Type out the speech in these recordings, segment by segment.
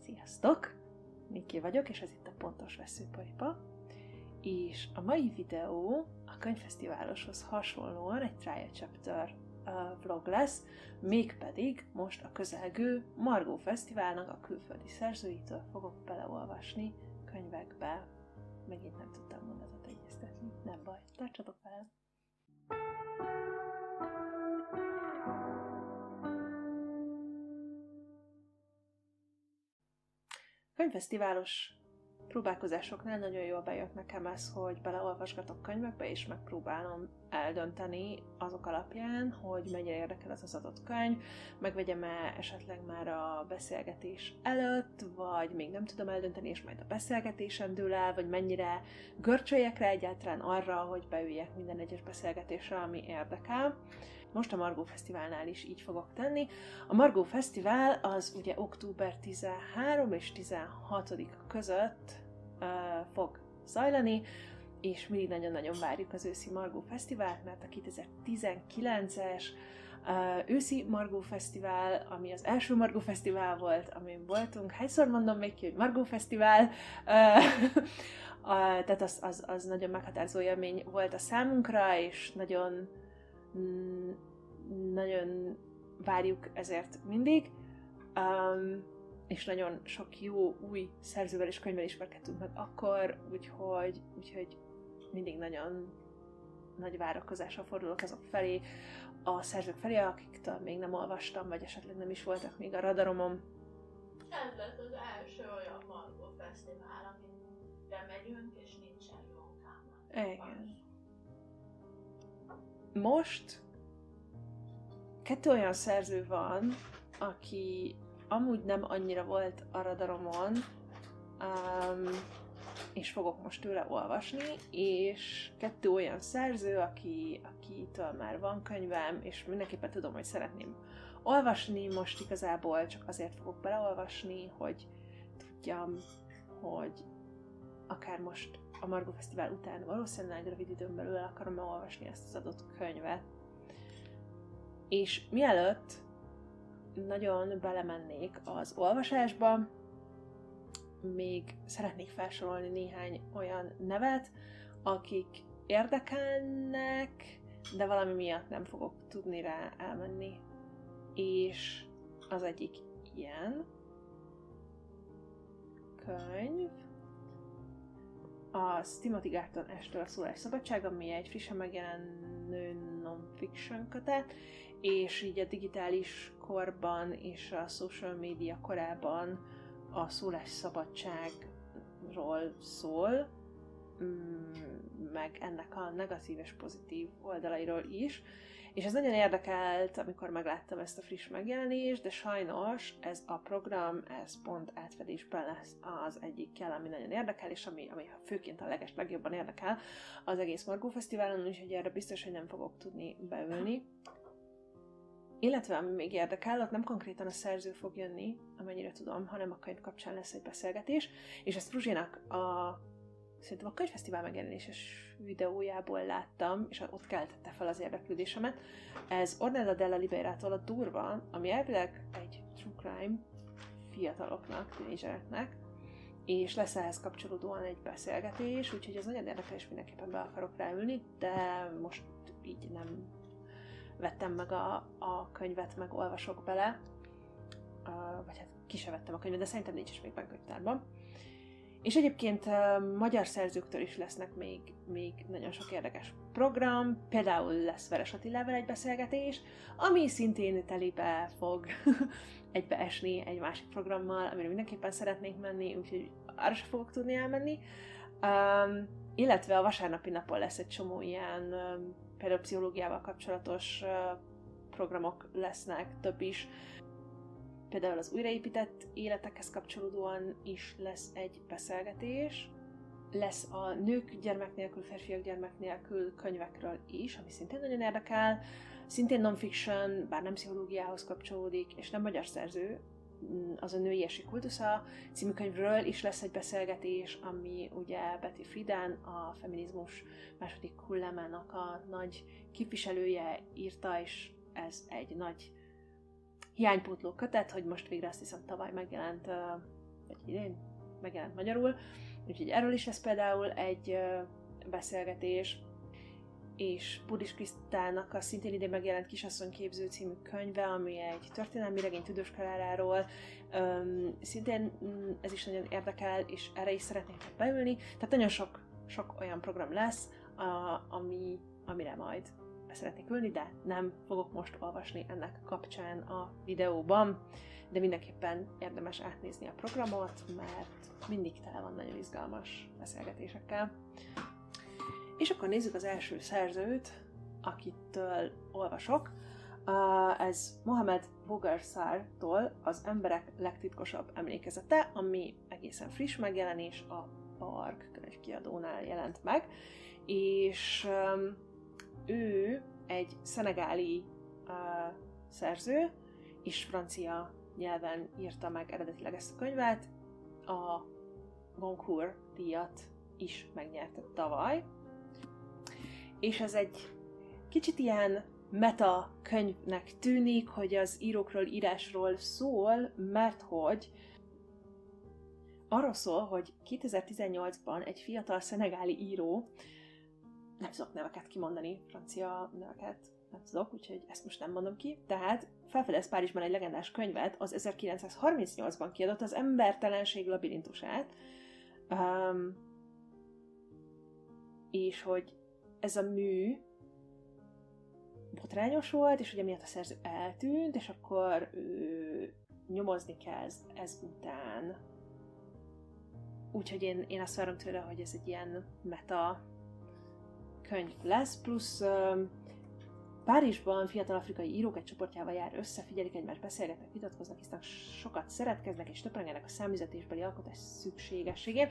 Sziasztok! Miki vagyok, és ez itt a Pontos Veszőparipa. És a mai videó a könyvfesztiváloshoz hasonlóan egy Try a Chapter vlog lesz, mégpedig most a közelgő Margó Fesztiválnak a külföldi szerzőitől fogok beleolvasni könyvekbe. Megint nem tudtam mondatot egyeztetni, nem baj, tartsatok velem! Könyvfesztiválos próbálkozásoknál nagyon jól bejött nekem ez, hogy beleolvasgatok könyvekbe, és megpróbálom eldönteni azok alapján, hogy mennyire érdekel az adott könyv, megvegyem-e esetleg már a beszélgetés előtt, vagy még nem tudom eldönteni, és majd a beszélgetésen dől el, vagy mennyire görcsöljek rá egyáltalán arra, hogy beüljek minden egyes beszélgetésre, ami érdekel. Most a Margó Fesztiválnál is így fogok tenni. A Margó Fesztivál az ugye október 13 és 16-a között fog zajlani, és mindig nagyon-nagyon várjuk az őszi Margó Fesztivált, mert a 2019-es őszi Margó Fesztivál, ami az első Margó Fesztivál volt, amin voltunk. Hányszor mondom még ki, hogy Margó Fesztivál? Tehát az nagyon meghatározó élmény volt a számunkra, és nagyon várjuk ezért mindig, és nagyon sok jó új szerzővel és könyvvel ismerkedtünk meg akkor, úgyhogy mindig nagyon nagy várakozással fordulok azok felé, a szerzők felé, akiktől még nem olvastam, vagy esetleg nem is voltak még a radaromon. Ez lett az első olyan Margó Fesztivál, amire megyünk, és nincsen munkám. Igen. Most 2 olyan szerző van, aki amúgy nem annyira volt a radaromon, és fogok most tőle olvasni, és 2 olyan szerző, akitől már van könyvem, és mindenképpen tudom, hogy szeretném olvasni, most igazából csak azért fogok beleolvasni, hogy tudjam, hogy akár most a Margó Fesztivál után valószínűleg rövid időn belül akarom elolvasni ezt az adott könyvet. És mielőtt nagyon belemennék az olvasásba, még szeretnék felsorolni néhány olyan nevet, akik érdekelnek, de valami miatt nem fogok tudni rá elmenni. És az egyik ilyen könyv, a Timothy Garton Ash-től a Szólásszabadság, ami egy frissen megjelenő non-fiction kötet, és így a digitális korban és a social media korában a szólásszabadságról szól, meg ennek a negatív és pozitív oldalairól is. És ez nagyon érdekelt, amikor megláttam ezt a friss megjelenést, de sajnos ez a program, ez pont átfedésben lesz az egyikkel, ami nagyon érdekel, és ami főként a legjobban érdekel az egész Margó Fesztiválon, úgyhogy erre biztos, hogy nem fogok tudni beülni. Illetve ami még érdekel, ott nem konkrétan a szerző fog jönni, amennyire tudom, hanem a könyv kapcsán lesz egy beszélgetés, és ezt Fruzsinak szerintem a könyvfesztivál megjelenéses videójából láttam, és ott keltette fel az érdeklődésemet. Ez Ornella della Liberától a Durva, ami elvileg egy true crime fiataloknak, tínédzsereknek, és lesz ehhez kapcsolódóan egy beszélgetés, úgyhogy ez nagyon érdekes, mindenképpen be akarok ráülni, de most így nem vettem meg a könyvet, meg olvasok bele, vagy hát ki se vettem a könyvet, de szerintem nincs is még könyvtárban. És egyébként magyar szerzőktől is lesznek még nagyon sok érdekes program, például lesz Veres Attilával egy beszélgetés, ami szintén telibe fog egybeesni egy másik programmal, amire mindenképpen szeretnék menni, úgyhogy arra sem fogok tudni elmenni. Illetve a vasárnapi napon lesz egy csomó ilyen, például pszichológiával kapcsolatos programok lesznek, több is. Például az újraépített életekhez kapcsolódóan is lesz egy beszélgetés. Lesz a nők gyermek nélkül, férfiak gyermek nélkül könyvekről is, ami szintén nagyon érdekel. Szintén non-fiction, bár nem pszichológiához kapcsolódik, és nem magyar szerző, az a Női Esi Kultusza című könyvről is lesz egy beszélgetés, ami ugye Betty Friedan, a feminizmus második hullámának a nagy képviselője írta, és ez egy nagy hiánypótló kötet, hogy most végre azt hiszem tavaly megjelent vagy idén megjelent magyarul, úgyhogy erről is lesz például egy beszélgetés, és Budis Krisztának a szintén idén megjelent Kisasszonyképző című könyve, ami egy történelmi regény Tüdős Kláráról, szintén ez is nagyon érdekel, és erre is szeretnék beülni, tehát nagyon sok olyan program lesz, amire majd be szeretnék ülni, de nem fogok most olvasni ennek kapcsán a videóban, de mindenképpen érdemes átnézni a programot, mert mindig tele van nagyon izgalmas beszélgetésekkel. És akkor nézzük az első szerzőt, akitől olvasok. Ez Mohamed Bougarsartól az Emberek legtitkosabb emlékezete, ami egészen friss megjelenés, a Park könyvkiadónál jelent meg, és ő egy szenegáli szerző, és francia nyelven írta meg eredetileg ezt a könyvet. A Goncourt díjat is megnyerte tavaly. És ez egy kicsit ilyen meta könyvnek tűnik, hogy az írókról, írásról szól, mert hogy arról szól, hogy 2018-ban egy fiatal szenegáli író, nem tudok neveket kimondani, francia neveket nem tudok, úgyhogy ezt most nem mondom ki, tehát felfedez Párizsban egy legendás könyvet, az 1938-ban kiadott, az Embertelenség labirintusát, és hogy ez a mű botrányos volt, és ugye miatt a szerző eltűnt, és akkor ő nyomozni kezd ez után. Úgyhogy én azt várom tőle, hogy ez egy ilyen meta könyv lesz, plusz Párizsban fiatal afrikai írók egy csoportjával jár össze, figyelik egymást, beszélgetnek, vitatkoznak, hiszen sokat szeretkeznek, és töprengenek a számüzetésbeli alkotás szükségességén.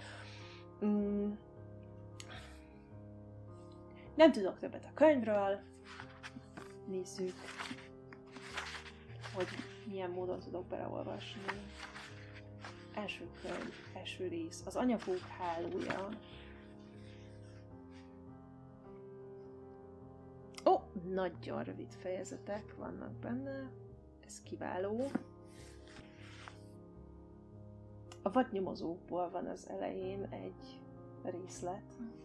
Nem tudok többet a könyvről, nézzük, hogy milyen módon tudok beleolvasni. Első könyv, első rész, az anyapók hálója. Nagyon rövid fejezetek vannak benne, ez kiváló. A vadnyomozókból van az elején egy részlet.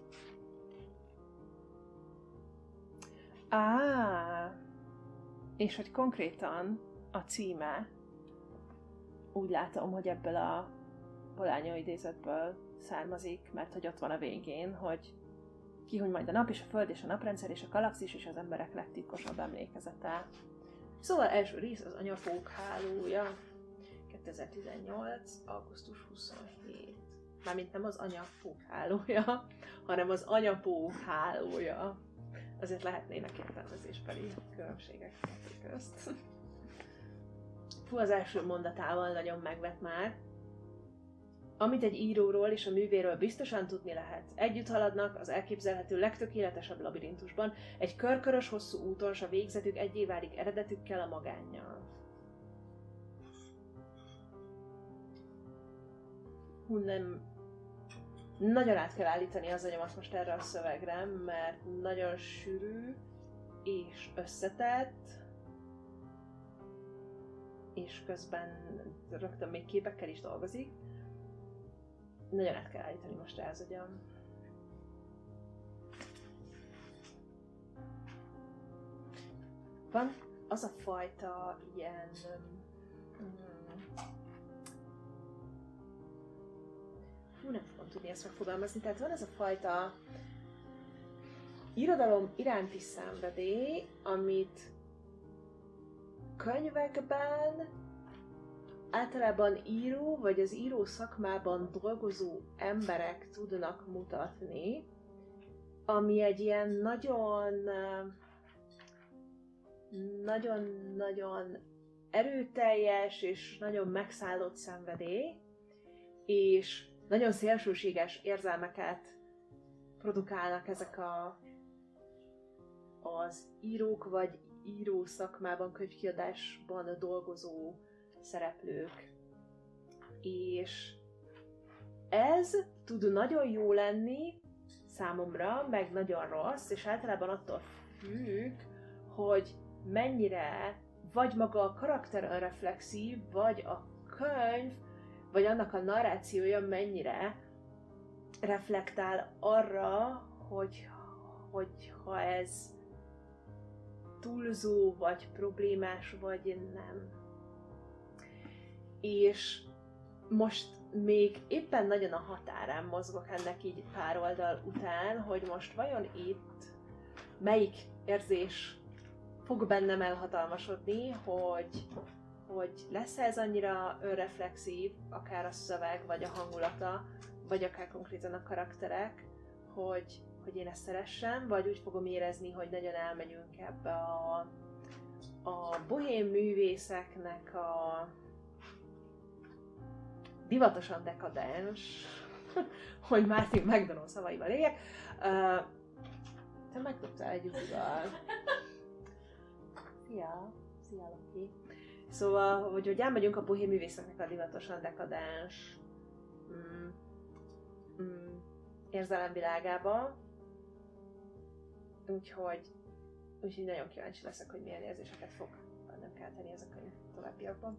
És hogy konkrétan a címe, úgy látom, hogy ebből a Polanyi idézetből származik, mert hogy ott van a végén, hogy kihuny majd a nap és a föld és a naprendszer és a galaxis és az emberek legtitkosabb emlékezete. Szóval első rész az anyapók hálója, 2018. augusztus 27. Mármint nem az anyapók hálója, hanem az anyapók hálója. Azért lehetnének értelmezésbeli különbségek közt. Az első mondatával nagyon megvet már. Amit egy íróról és a művéről biztosan tudni lehet. Együtt haladnak az elképzelhető legtökéletesebb labirintusban, egy körkörös hosszú úton, s a végzetük egyé válik eredetükkel, a magánnyal. Nem. Nagyon át kell állítani az agyamat most erre a szövegre, mert nagyon sűrű és összetett, és közben rögtön még képekkel is dolgozik. Nagyon át kell állítani most rá az agyam. Van az a fajta ilyen... nem fogom tudni ezt megfogalmazni. Tehát van ez a fajta irodalom iránti szenvedély, amit könyvekben általában író vagy az író szakmában dolgozó emberek tudnak mutatni, ami egy ilyen nagyon erőteljes és nagyon megszállott szenvedély, és nagyon szélsőséges érzelmeket produkálnak ezek az írók vagy író szakmában, könyvkiadásban dolgozó szereplők. És ez tud nagyon jó lenni számomra, meg nagyon rossz, és általában attól függ, hogy mennyire vagy maga a karakter önreflexív, vagy a könyv vagy annak a narrációja mennyire reflektál arra, hogy ha ez túlzó, vagy problémás, vagy nem. És most még éppen nagyon a határán mozgok ennek így pár oldal után, hogy most vajon itt melyik érzés fog bennem elhatalmasodni, hogy lesz ez annyira önreflexív, akár a szöveg, vagy a hangulata, vagy akár konkrétan a karakterek, hogy én ezt szeressem, vagy úgy fogom érezni, hogy nagyon elmegyünk ebbe a bohém művészeknek a divatosan dekadens, hogy Martin McDonagh szavaival éljek. Te megtudtál egy utal. Szia, Loki. Szóval, hogy elmegyünk a bohém művészeknek a divatosan dekadens érzelemvilágába. Úgyhogy nagyon kíváncsi leszek, hogy milyen érzéseket fog bennem kelteni ez a könyv továbbiakban.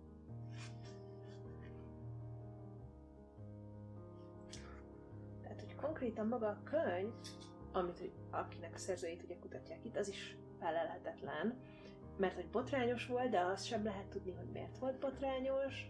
Tehát, hogy konkrétan maga a könyv, amit akinek a szerzőjét ugye kutatják itt, az is felelhetetlen, mert hogy botrányos volt, de azt sem lehet tudni, hogy miért volt botrányos,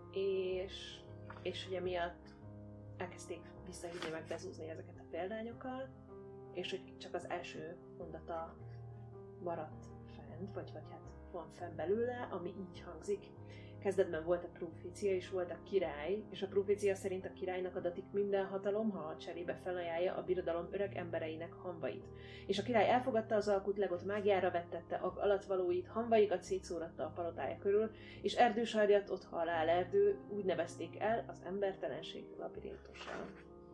és ugye miatt elkezdték visszahívni meg bezúzni ezeket a példányokat, és hogy csak az első mondata maradt fent, vagy hát van fenn belőle, ami így hangzik. Kezdetben volt a profécia, és volt a király, és a profécia szerint a királynak adatik minden hatalom, ha cserébe felajánlja a birodalom öreg embereinek hamvait. És a király elfogadta az alkut, legot mágiára vettette alatvalóit, hamvaikat szétszóratta a palotája körül, és erdősarjat ott halál erdő, úgy nevezték el az embertelenség labirintusán.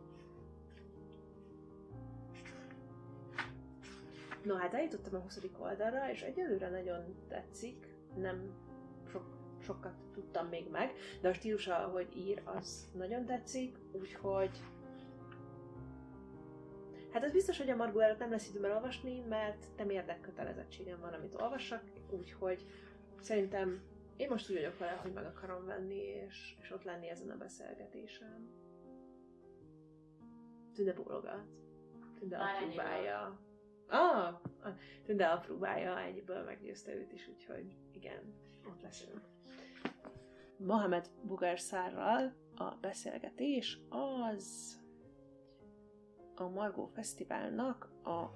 No, hát eljutottam a 20. oldalra, és egyelőre nagyon tetszik, nem sokat tudtam még meg, de a stílusa, ahogy ír, az nagyon tetszik, úgyhogy... Hát az biztos, hogy a Margó előtt nem lesz időm elolvasni, mert nem érdekkötelezettségem van, amit olvassak, úgyhogy szerintem én most úgy vagyok vele, hogy meg akarom venni, és ott lenni ezen a beszélgetésen. Tünde bólogat. Tünde apróbálja. Tünde apróbálja, ennyiből meggyőzte őt is, úgyhogy igen, ott leszünk. Mohamed Bugarszárral a beszélgetés az a Margó Fesztiválnak a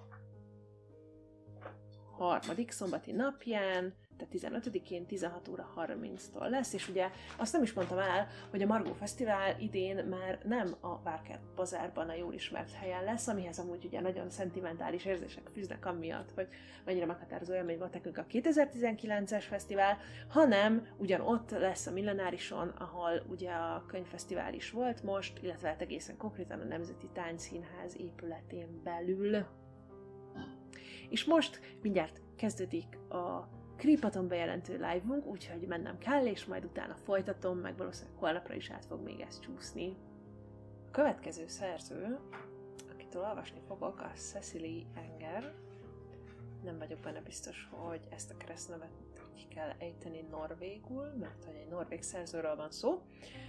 harmadik szombati napján, tehát 15-én 16 óra 30-tól lesz, és ugye azt nem is mondtam el, hogy a Margó Fesztivál idén már nem a Várkert Bazárban a jól ismert helyen lesz, amihez amúgy ugye nagyon szentimentális érzések fűznek amiatt, hogy mennyire meghatározó élmény volt nekünk a 2019-es fesztivál, hanem ugyanott lesz a Millenárison, ahol ugye a könyvfesztivál is volt most, illetve hát egészen konkrétan a Nemzeti Táncszínház épületén belül. És most mindjárt kezdődik a Kripaton bejelentő live-unk, úgyhogy mennem kell, és majd utána folytatom, meg valószínűleg holnapra is át fog még ezt csúszni. A következő szerző, akitől olvasni fogok, a Cecily Enger. Nem vagyok benne biztos, hogy ezt a keresztnevet így kell ejteni norvégul, mert hogy egy norvég szerzőről van szó.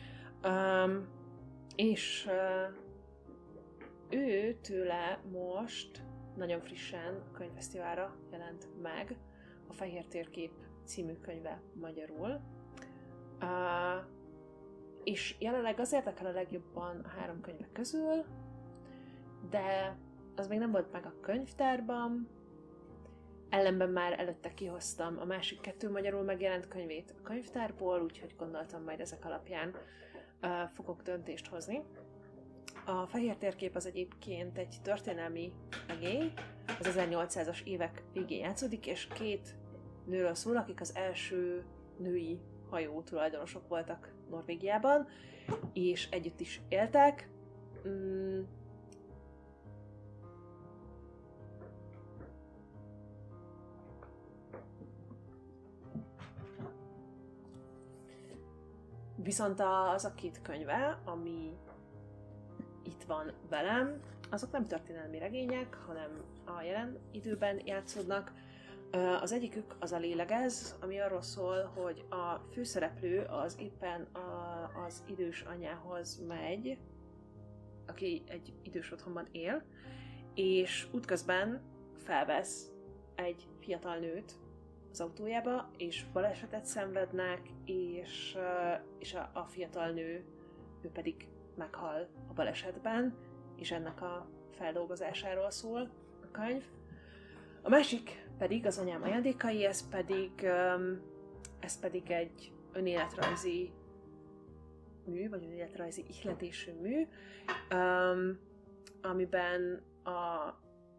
Ő tőle most nagyon frissen a könyvfesztiválra jelent meg a Fehér Térkép című könyve magyarul. És jelenleg az érdekel a legjobban a 3 könyvek közül, de az még nem volt meg a könyvtárban. Ellenben már előtte kihoztam a másik 2 magyarul megjelent könyvét a könyvtárból, úgyhogy gondoltam majd ezek alapján fogok döntést hozni. A Fehér Térkép az egyébként egy történelmi regény, az 1800-as évek végén játszódik, és 2 nőről szól, akik az első női hajó tulajdonosok voltak Norvégiában, és együtt is éltek. Viszont az a 2 könyve, ami itt van velem, azok nem történelmi regények, hanem a jelen időben játszódnak. Az egyikük az a lélegez, ami arról szól, hogy a főszereplő az éppen az idős anyához megy, aki egy idős otthonban él, és útközben felvesz egy fiatal nőt az autójába, és balesetet szenvednek, és a fiatal nő, ő pedig meghal a balesetben, és ennek a feldolgozásáról szól a könyv. A másik pedig az anyám ajándékai, ez pedig egy önéletrajzi mű, vagy önéletrajzi ihletésű mű, amiben a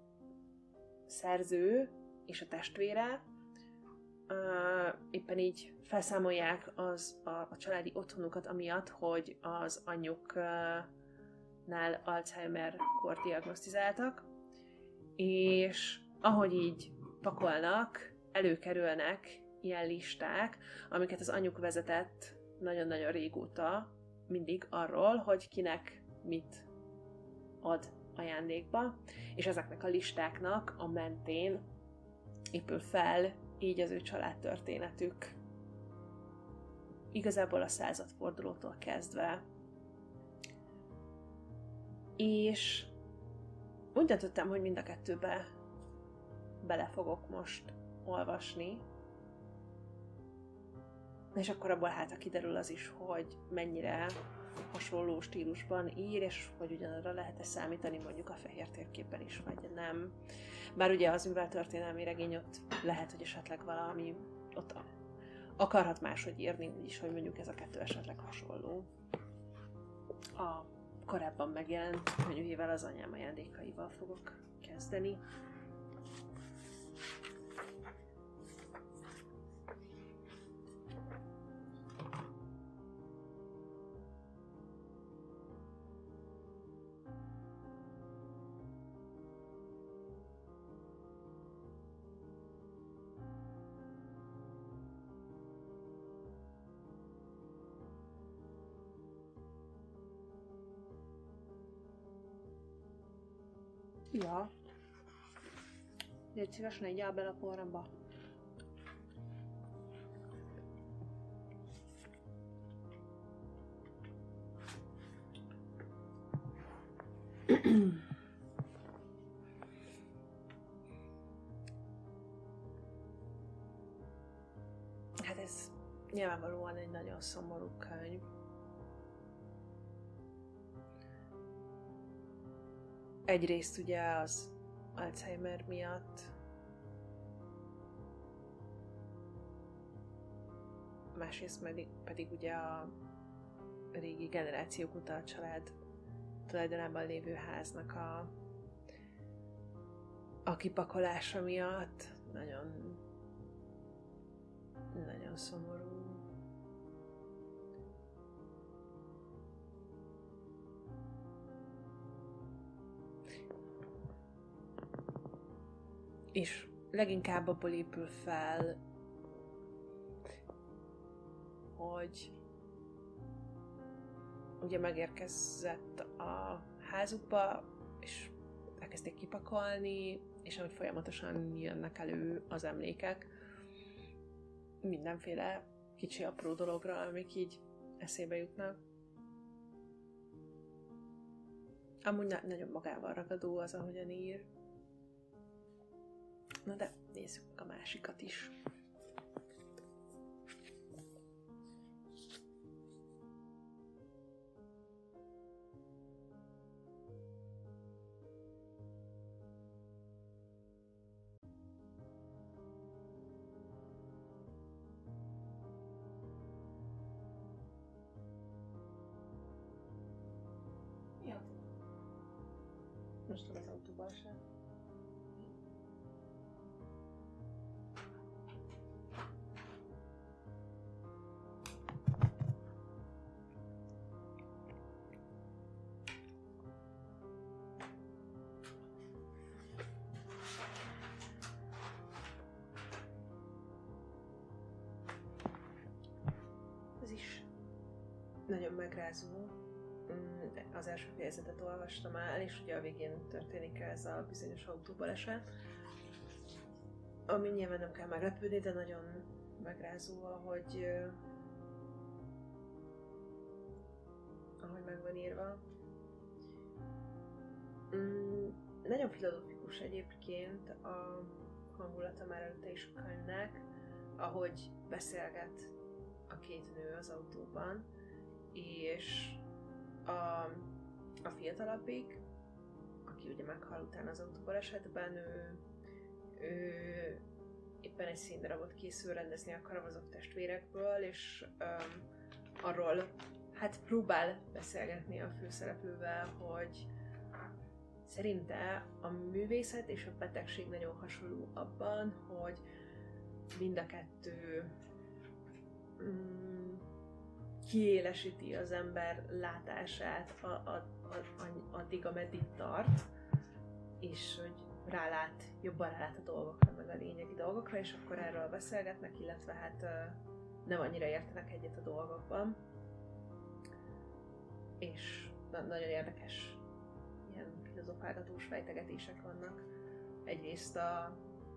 szerző és a testvére éppen így felszámolják a családi otthonukat amiatt, hogy az anyjuknál Alzheimer-kort diagnosztizáltak, és ahogy így pakolnak, előkerülnek ilyen listák, amiket az anyjuk vezetett nagyon-nagyon régóta, mindig arról, hogy kinek mit ad ajándékba, és ezeknek a listáknak a mentén épül fel így az ő családtörténetük. Igazából a századfordulótól kezdve. És úgy döntöttem, hogy mind a kettőbe bele fogok most olvasni, és akkor abból hát kiderül az is, hogy mennyire hasonló stílusban ír, és hogy ugyanarra lehet-e számítani mondjuk a fehér térképen is, vagy nem. Bár ugye az műveltörténelmi regény ott lehet, hogy esetleg valami ott akarhat máshogy írni, úgyis, hogy mondjuk ez a kettő esetleg hasonló. A korábban megjelent könyvével, az anyám ajándékaival fogok kezdeni. Ja. Légy szíves, ne igyál bele a porramba. Hát ez nyilvánvalóan egy nagyon szomorú könyv. Egyrészt ugye az Alzheimer miatt, másrészt pedig ugye a régi generációk óta a család tulajdonában lévő háznak a kipakolása miatt nagyon, nagyon szomorú. És leginkább abból épül fel, hogy ugye megérkezett a házukba, és elkezdték kipakolni, és ahogy folyamatosan jönnek elő az emlékek, mindenféle kicsi apró dologra, amik így eszébe jutnak. Amúgy nagyon magával ragadó az, ahogyan ír. Na de nézzük meg a másikat is. Ja. Most az autóban sem. Ez is nagyon megrázó. Az első fejezetet olvastam el, és ugye a végén történik ez a bizonyos autóbaleset. ami nyilván nem kell meglepődni, de nagyon megrázó, ahogy meg van írva. Nagyon filozófikus egyébként a hangulata már előtte is a könyvnek, ahogy beszélget a két nő az autóban, és a fiatalabbik, aki ugye meghal utána az autóbalesetben, ő éppen egy színdarabot készül rendezni a Karamazov testvérekből, és arról hát próbál beszélgetni a főszereplővel, hogy szerinte a művészet és a betegség nagyon hasonló abban, hogy mind a kettő kiélesíti az ember látását addig, ameddig tart, és hogy jobban rálát a dolgokra, meg a lényegi dolgokra, és akkor erről beszélgetnek, illetve hát nem annyira értenek egyet a dolgokban. És nagyon érdekes ilyen filozofálgatós fejtegetések vannak. Egyrészt a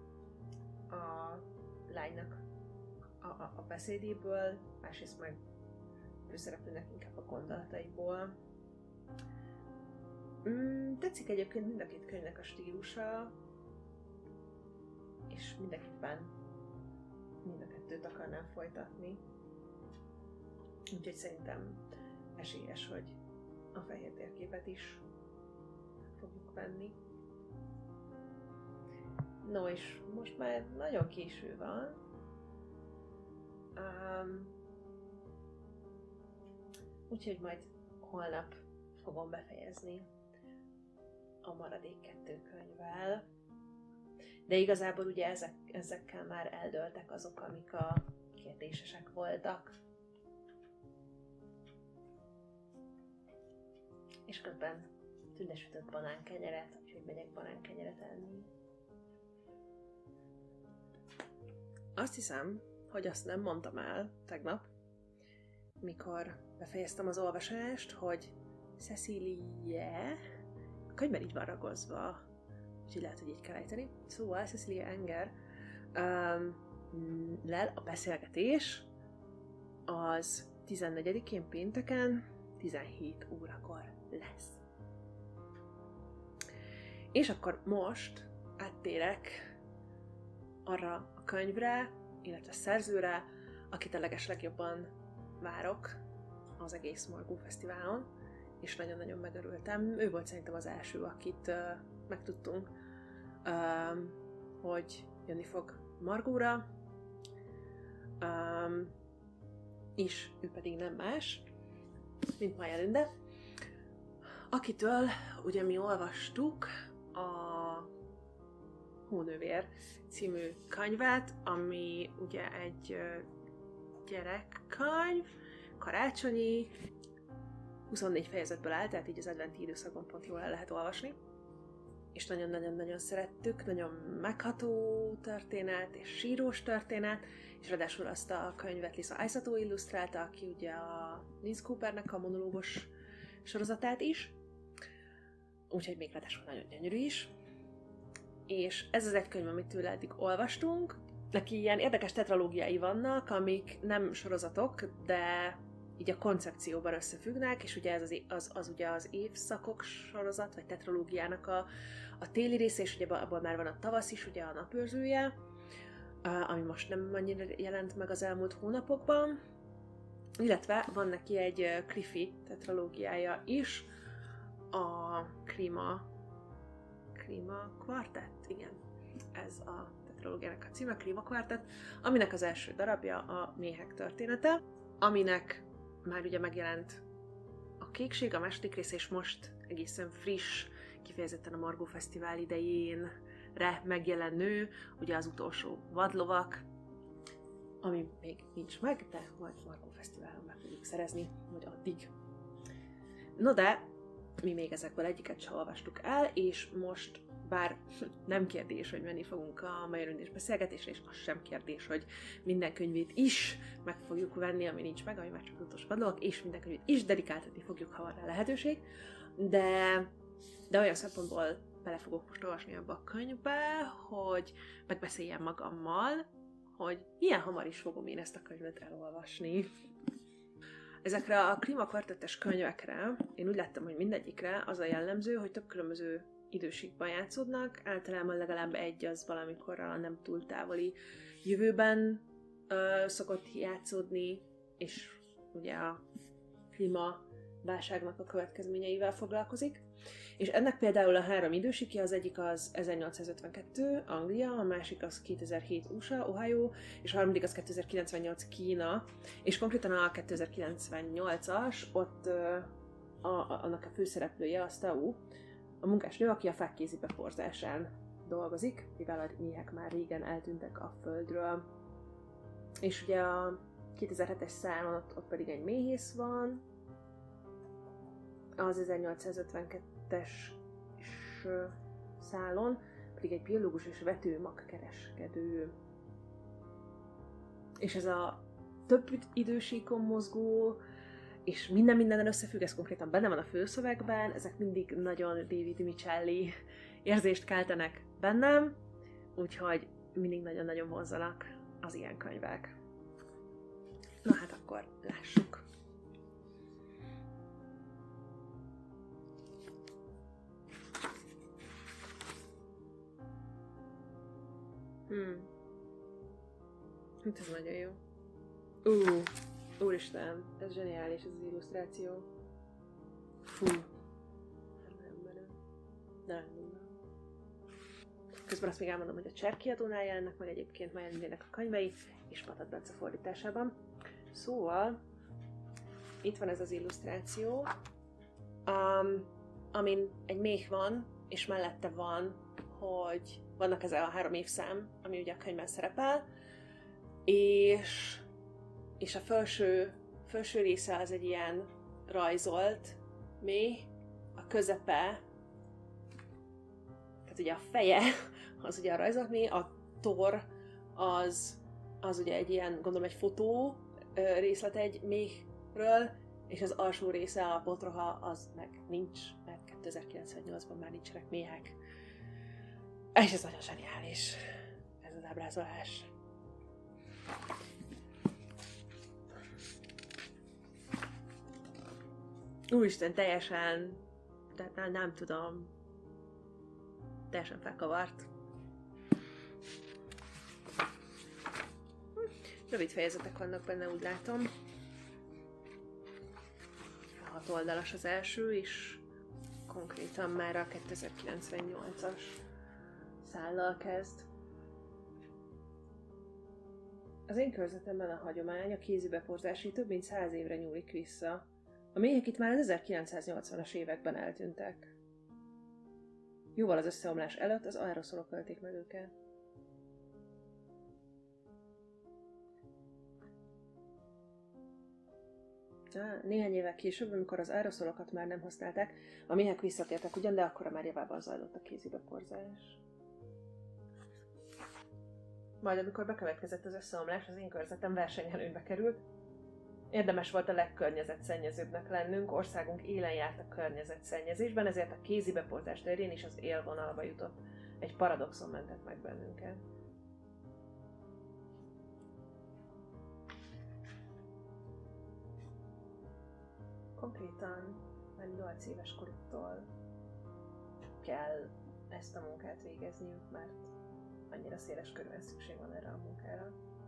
lánynak a beszédéből, másrészt meg főszereplőnek inkább a gondolataiból. Tetszik egyébként mind a két könyvnek a stílusa, és mindenképpen mind a kettőt akarnám folytatni. Úgyhogy szerintem esélyes, hogy a fehér térképet is fogjuk venni. No, és most már nagyon késő van. Úgyhogy majd holnap fogom befejezni a maradék 2 könyvvel. De igazából ugye ezekkel már eldőltek azok, amik a kérdésesek voltak. És közben tündesütött banánkenyeret, úgyhogy megyek banánkenyeret enni. Azt hiszem, hogy azt nem mondtam el tegnap, mikor befejeztem az olvasást, hogy Cecilie, a könyvben így van ragozva, úgyhogy lehet, hogy így kell ejteni. Szóval Cecilie Enger lel a beszélgetés az 14-én pénteken 17 órakor lesz. És akkor most áttérek arra a könyvre, illetve szerzőre, akit a legeslegjobban várok az egész Margó Fesztiválon, és nagyon-nagyon megörültem. Ő volt szerintem az első, akit megtudtunk, hogy jönni fog Margóra, és ő pedig nem más, mint Maja Linde, akitől ugye mi olvastuk a Hónővér című könyvet, ami ugye egy gyerekkönyv, karácsonyi, 24 fejezetből áll, tehát így az adventi időszakban pont jól el lehet olvasni. És nagyon-nagyon-nagyon szerettük, nagyon megható történet, és sírós történet, és ráadásul azt a könyvet Lisa Aisato illusztrálta, aki ugye a Liz Coopernek a monológos sorozatát is, úgyhogy még ráadásul nagyon gyönyörű is. És ez az egy könyv, amit tőle eddig olvastunk. Neki ilyen érdekes tetralógiái vannak, amik nem sorozatok, de így a koncepcióban összefüggnek, és ugye ez az ugye az évszakok sorozat, vagy tetralógiának a téli része, és ugye abból már van a tavasz is, ugye a napőrzője, ami most nem annyira jelent meg az elmúlt hónapokban, illetve van neki egy Cliffy tetralógiája is, a Klíma Kvartett, igen, ez a tetralógiának a címe, Klíma Kvartett, aminek az első darabja a Méhek története, aminek már ugye megjelent a Kékség, a második rész, és most egészen friss, kifejezetten a Margó Fesztivál idejénre megjelenő, ugye az Utolsó vadlovak, ami még nincs meg, de majd Margó Fesztiválon meg fogjuk szerezni, hogy addig. No de, mi még ezekből egyiket sem olvastuk el, és most bár nem kérdés, hogy menni fogunk a Maja Lindés beszélgetésre, és az sem kérdés, hogy minden könyvét is meg fogjuk venni, ami nincs meg, ami már csak az Utolsó vadlovak, és minden könyvét is dedikáltatni fogjuk, ha van rá lehetőség, de olyan szempontból bele fogok most olvasni abba a könyvbe, hogy megbeszéljem magammal, hogy milyen hamar is fogom én ezt a könyvet elolvasni. Ezekre a klímakvartettes könyvekre, én úgy láttam, hogy mindegyikre az a jellemző, hogy több különböző időségben játszódnak, általában legalább egy az valamikor a nem túl távoli jövőben szokott játszódni, és ugye a klímaválságnak a következményeivel foglalkozik. És ennek például a 3 idősíkja, az egyik az 1852, Anglia, a másik az 2007, USA, Ohio, és a harmadik az 2098, Kína, és konkrétan a 2098-as, ott annak a főszereplője, a Tao, a munkásnő, aki a fák kézi beporzásán dolgozik, mivel a méhek már régen eltűntek a földről. És ugye a 2007-es számon ott pedig egy méhész van, az 1852-es szálon pedig egy biológus és vetőmagkereskedő. És ez a több idősíkon mozgó, és mindennel összefügg, ez konkrétan benne van a főszövegben, ezek mindig nagyon David Michelli érzést keltenek bennem, úgyhogy mindig nagyon-nagyon vonzanak az ilyen könyvek. Na hát akkor lássuk. Hát ez nagyon jó. Úristen, ez zseniális ez az illusztráció. Fú. Nem menő. De nem durva. Közben azt még elmondom, hogy a Cserk kiadónál jelennek meg egyébként Maja Andrének a könyvei, és Patak Bence fordításában. Szóval, itt van ez az illusztráció, amin egy méh van, és mellette van, hogy vannak ez a 3 évszám, ami ugye a könyvben szerepel, és a felső része az egy ilyen rajzolt méh, a közepe, tehát ugye a feje az ugye a rajzolt méh, a tor az ugye egy ilyen, gondolom egy fotó részlet egy méhről, és az alsó része, a potroha, az meg nincs, mert 2098-ban már nincsenek méhek. És ez nagyon zseniális, ez az ábrázolás. Úristen, teljesen, tehát nem tudom, teljesen felkavart. Rövid fejezetek vannak benne, úgy látom. 6 oldalas az első, és konkrétan már a 2098-as szállal kezd. Az én körzetemben a hagyomány, a kézi beporzásé több mint 100 évre nyúlik vissza. A méhek itt már az 1980-as években eltűntek. Jóval az összeomlás előtt az aeroszolok ölték meg őket. Néhány évvel később, amikor az aeroszolokat már nem használták, a méhek visszatértek ugyan, de akkora már javában zajlott a kézi beporzás. Majd amikor bekövetkezett az összeomlás, az én körzetem versenyelőnybe került. Érdemes volt a legkörnyezetszennyezőbbnek lennünk, országunk élen járt a környezetszennyezésben, ezért a kézi beporzás terén is az élvonalba jutott. Egy paradoxon mentett meg bennünket. Konkrétan már 8 éves koruktól kell ezt a munkát végezniük, mert annyira széles körben szükség van erre a munkára.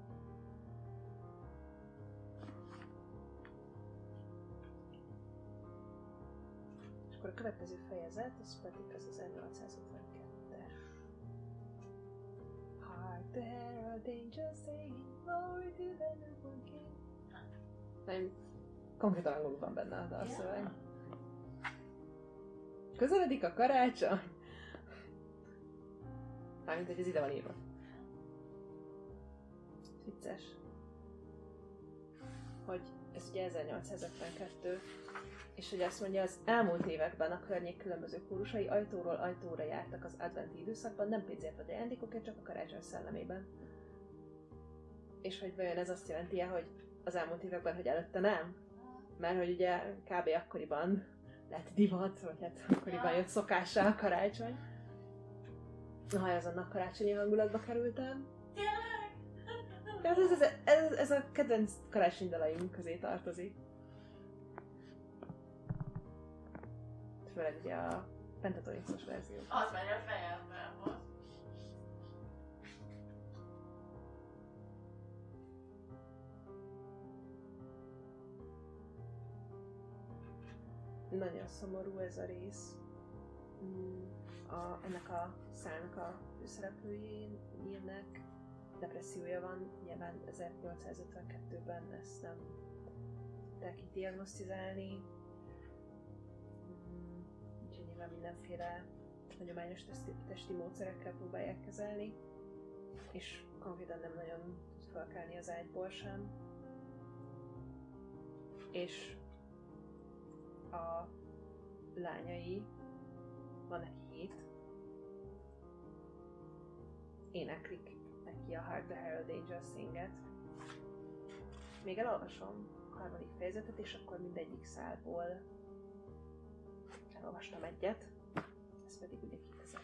És akkor a következő fejezet, az pedig az 1852-es. Hark the herald angels singing, glory to the newborn king. Nem, konkrétan angolul van benne a dalszöveg. Közeledik a karácsony! Mármint, hogy ez ide van írva. Vicces. Hogy ez ugye 1852, és hogy azt mondja, az elmúlt években a környék különböző kórusai ajtóról ajtóra jártak az adventi időszakban, nem pénzért vagy ajándékokért, csak a karácsony szellemében. És hogy vajon ez azt jelenti, hogy az elmúlt években, hogy előtte nem? Mert hogy ugye kb. Akkoriban lett divat, vagy hát akkoriban jött szokássá a karácsony. Ha ez annak karácsonyi hangulatba kerültem. Tényleg? Ez a kedvenc karácsonyi dalaim közé tartozik. Főleg ugye a pentatonixos verzió. Az megy a fejemben most. Nagyon szomorú ez a rész. Ennek a szálnak a főszereplőjének depressziója van, nyilván 1852-ben ezt nem tudták így diagnosztizálni. Úgyhogy nyilván mindenféle hagyományos testi módszerekkel próbálják kezelni, és konkrétan nem nagyon tud felkelni az ágyból sem. És a lányai, van neki 7, éneklik neki a Hark the Herald Angels Sing-et. Még elolvasom a 3. fejezetet, és akkor mindegyik szálból elolvastam egyet. Ez pedig ugye itt ez a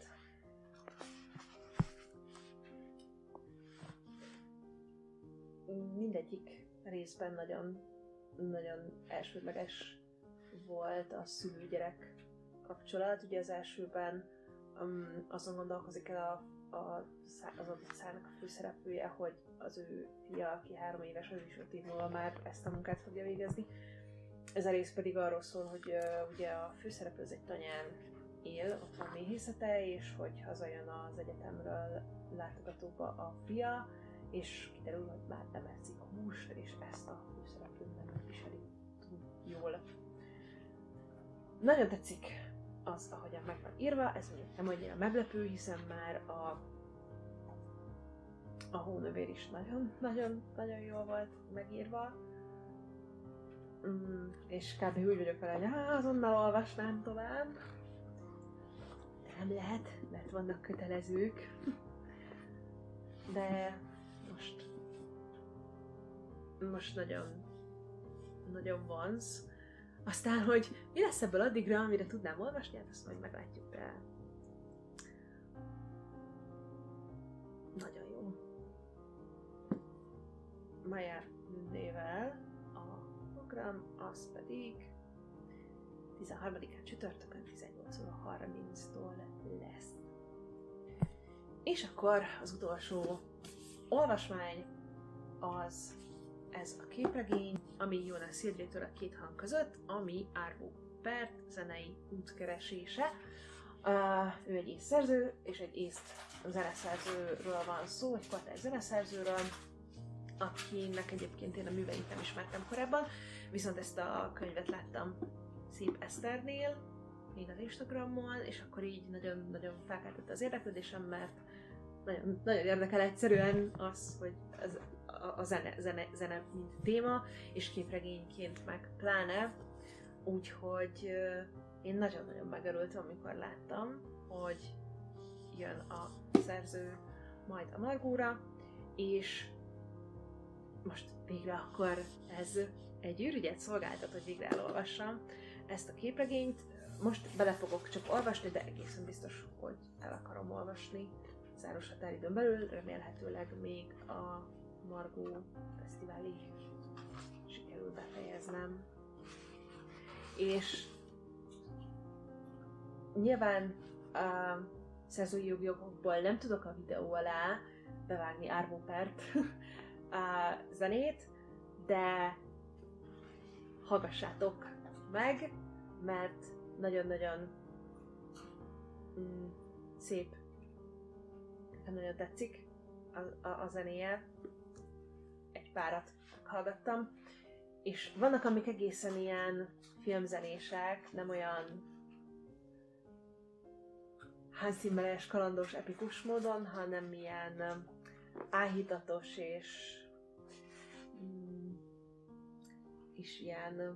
7. Mindegyik részben nagyon elsődleges volt a szülő-gyerek kapcsolat. Ugye az elsőben azon gondolkozik el az adott szálnak a főszereplője, hogy az ő fia, aki 3 éves, az is 5 év múlva már ezt a munkát fogja végezni. Ez a rész pedig arról szól, hogy ugye a főszereplő az egy tanyán él, ott van méhészete, és hogy hazajön az egyetemről látogatóba a fia, és kiderül, hogy már nem eszik húst, és ezt a főszereplő nem viseli túl jól. Nagyon tetszik az, ahogyan meg van írva, ez mondjuk nem annyira meglepő, hiszen már a hónövér is nagyon jól volt megírva. És kb. Úgy vagyok vele, hogy azonnal olvasnám tovább. De nem lehet, mert vannak kötelezők. De most nagyon vonz. Aztán, hogy mi lesz ebből addigra, amire tudnám olvasni, hát azt majd meglátjuk, de nagyon jó. Maya nével a program, az pedig 13-án csütörtökön 18:30-tól lesz. És akkor az utolsó olvasmány az ez a képregény, ami Jónas Szildrétől a 2 hang között, ami Arvo Pärt zenei útkeresése. Ő egy észszerző, és egy észt zeneszerzőről van szó, egy kortárs zeneszerzőről, akinek egyébként én a műveit nem ismertem korábban, viszont ezt a könyvet láttam Szép Eszternél, én az Instagramon, és akkor így nagyon felkeltette az érdeklődésem, mert nagyon érdekel egyszerűen az, hogy a zene mint téma, és képregényként meg pláne. Úgyhogy én nagyon-nagyon megörültem, amikor láttam, hogy jön a szerző majd a Margóra, és most végre akkor ez egy űrügyet szolgáltat, hogy végre elolvassam ezt a képregényt. Most bele fogok csak olvasni, de egészen biztos, hogy el akarom olvasni záros határidőn belül, remélhetőleg még a Margó Fesztiválig sikerül befejeznem. És nyilván szerzői jogokból nem tudok a videó alá bevágni Arvo Pärt zenét, de hallgassátok meg, mert nagyon-nagyon szép, nagyon tetszik a zenéje. Egy párat hallgattam, és vannak, amik egészen ilyen filmzenések, nem olyan Hans Zimmer-es, kalandos, epikus módon, hanem ilyen áhítatos és ilyen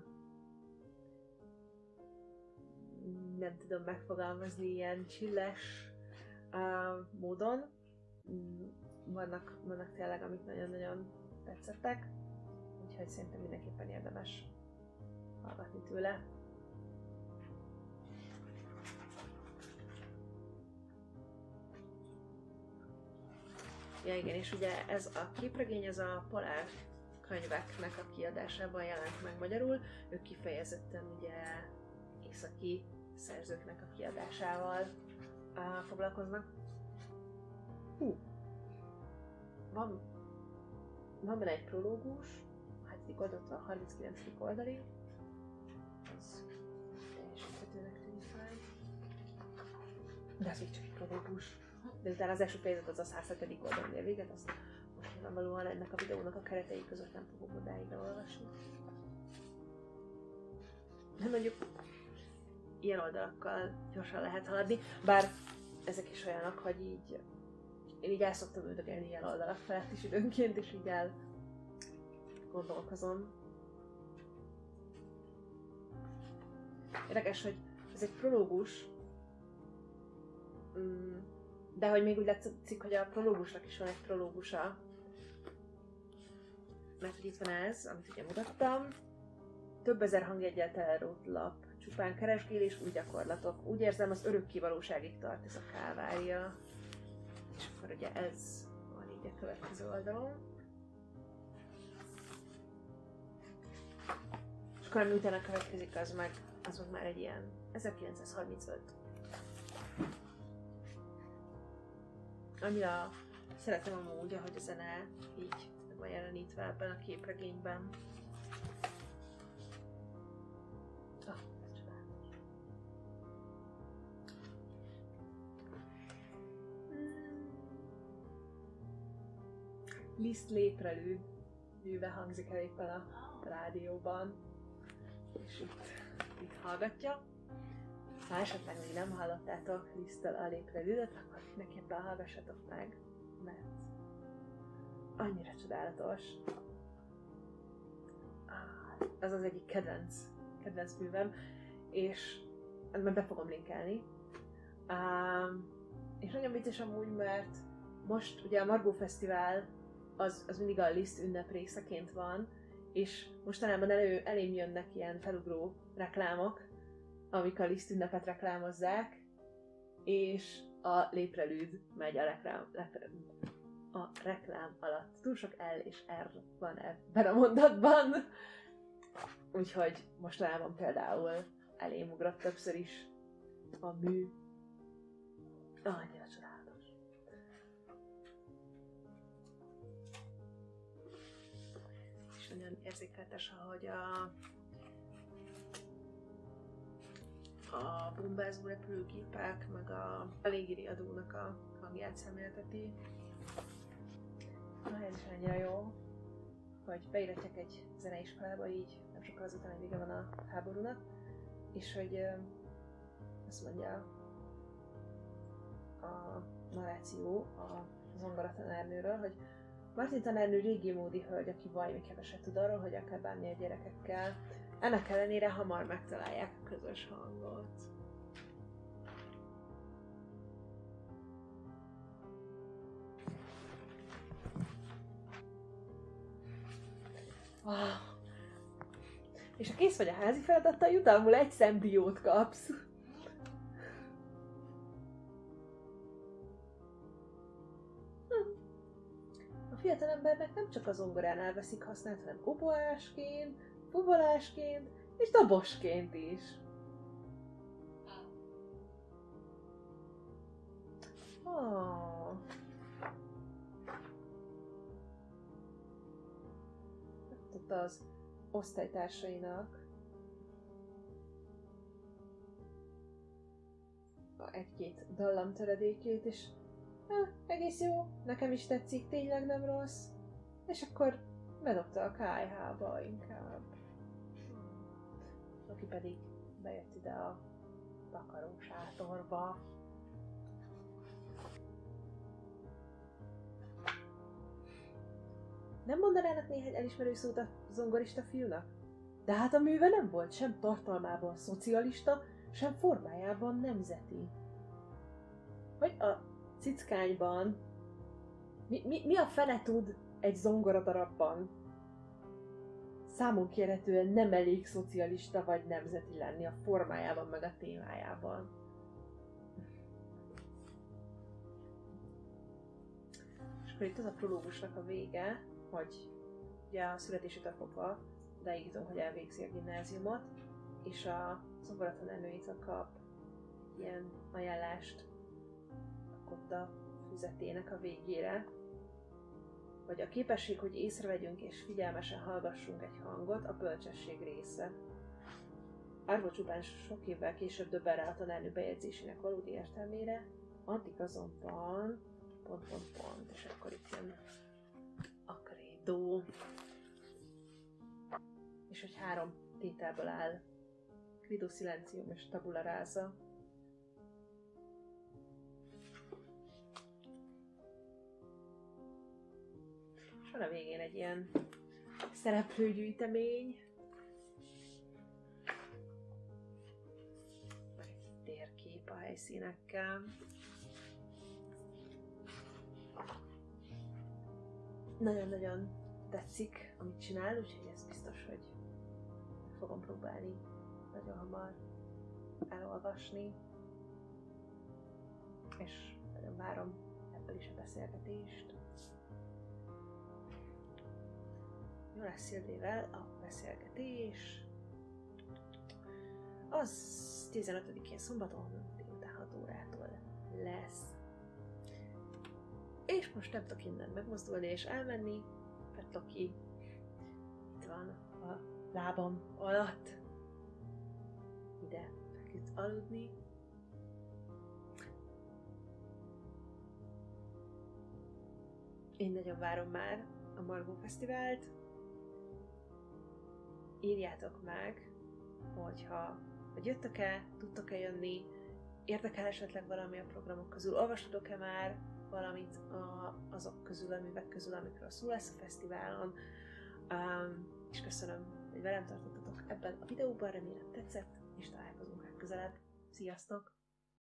nem tudom megfogalmazni, ilyen chilles módon. Vannak tényleg, amik nagyon-nagyon tetszettek, úgyhogy szerintem mindenképpen érdemes hallgatni tőle. Ja igen, és ugye ez a képregény, ez a Polár könyveknek a kiadásában jelent meg magyarul. Ők kifejezetten ugye északi szerzőknek a kiadásával foglalkoznak. Van benne egy prológus, a 7. oldalt a 39. oldalig. Ez teljesíthetőnek tűnik fel. De ez még csak egy prológus. De utána az első fejezet az a 107. oldalon ér véget, azt most nyilvánvalóan ennek a videónak a keretei között nem fogok odáig olvasni. De mondjuk ilyen oldalakkal gyorsan lehet haladni, bár ezek is olyanok, hogy így én így el szoktam üldögélni ilyen oldalak felett is időnként, és így el gondolkozom. Érdekes, hogy ez egy prológus, de hogy még úgy látszik, hogy a prológusnak is van egy prológusa. Mert itt van ez, amit ugye mutattam. Több ezer hangjeggyel telerótt lap, csupán keresgélés, új gyakorlatok. Úgy érzem, az örökké valóságig tart ez a kávária. És akkor ugye ez van így a következő oldalon. És akkor ami utána következik, az meg már egy ilyen 1935. Annyira szeretem amúgy, ahogy a zene így van jelenítve ebben a képregényben. Ez csodálatos. Liszt léprelűve hangzik el éppen a rádióban. És itt hallgatja. Ha esetleg még nem hallottátok Liszttől a léprelűdet, akkor mindenképpen hallgassatok meg, mert annyira csodálatos. Ez az egyik kedvenc művem, és majd be fogom linkelni. És nagyon vicces amúgy, mert most ugye a Margó Fesztivál az mindig a Liszt ünnep részeként van, és mostanában elém jönnek ilyen felugró reklámok, amik a Liszt ünnepet reklámozzák, és a léprelűd megy a reklám alatt. Túl sok L és R van ebben a mondatban. Úgyhogy mostanában például elém ugrott többször is a mű. Annyira csodálatos. És nagyon érzékeltes, ahogy a bombázó repülőgépek, meg a légiriadónak a hangját szemlélteti. Ez is annyira jó, hogy beiratják egy zeneiskolába így, nem sokkal azután, hogy vége van a háborúnak, és hogy azt mondja a narráció a zongora-tanárnőről, hogy Martin tanárnő régi módi hölgy, aki valami keveset tud arról, hogy kell bánni a gyerekekkel. Ennek ellenére hamar megtalálják a közös hangot. Wow. És ha kész vagy a házi feladattal, jutalmul egy szemdiót kapsz. A fiatalembernek nem csak a zongoránál veszik használt, hanem oboásként, fuvolásként és dobosként is. Megtudta az osztálytársainak egy-két dallamtöredékét, és egész jó, nekem is tetszik, tényleg nem rossz. És akkor bedobta a KH-ba inkább. Aki pedig bejött ide a takarósátorba. Nem mondanának néhány elismerő szót a zongorista fiúnak? De hát a műve nem volt sem tartalmában szocialista, sem formájában nemzeti. Hogy a cickányban mi a fene tud egy zongoradarabban számon kérhetően nem elég szocialista vagy nemzeti lenni a formájában meg a témájában? És akkor itt az a prológusnak a vége, hogy ugye a születésétől fogva odáig jutunk, hogy elvégzi a gimnáziumot, és a szoboratanárnőitől kap ilyen ajánlást a kotta füzetének a végére, hogy a képesség, hogy észrevegyünk és figyelmesen hallgassunk egy hangot, a bölcsesség része. Árva csupán sok évvel később döbben rá a tanárnő bejegyzésének valódi értelmére, addig azonban... pont, és akkor itt jön a credo. És hogy 3 tételből áll: credo, silencium és tabula rasa. És van a végén egy ilyen szereplőgyűjtemény. Meg egy térkép a helyszínekkel. Nagyon-nagyon tetszik, amit csinál, úgyhogy ez biztos, hogy fogom próbálni nagyon hamar elolvasni. És nagyon várom ebből is a beszélgetést. Jó lesz Szildével a beszélgetés. Az 15-én szombaton délután 6 órától lesz. És most nem tudok innen megmozdulni és elmenni, mert Loki itt van a lábam alatt. Ide feküdt aludni. Én nagyon várom már a Margó Fesztivált. Írjátok meg, hogy jöttök-e, tudtok-e jönni, érdekel esetleg valami a programok közül, olvastatok-e már valamit azok közül, a művek közül, amikről szó lesz a fesztiválon. És köszönöm, hogy velem tartottatok ebben a videóban, remélem tetszett, és találkozunk legközelebb. Sziasztok!